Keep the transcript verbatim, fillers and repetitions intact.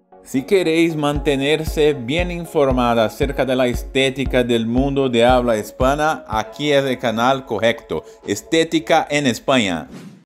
Si queréis mantenerse bien informada acerca de la estética del mundo de habla hispana, aquí es el canal correcto, Estética en España.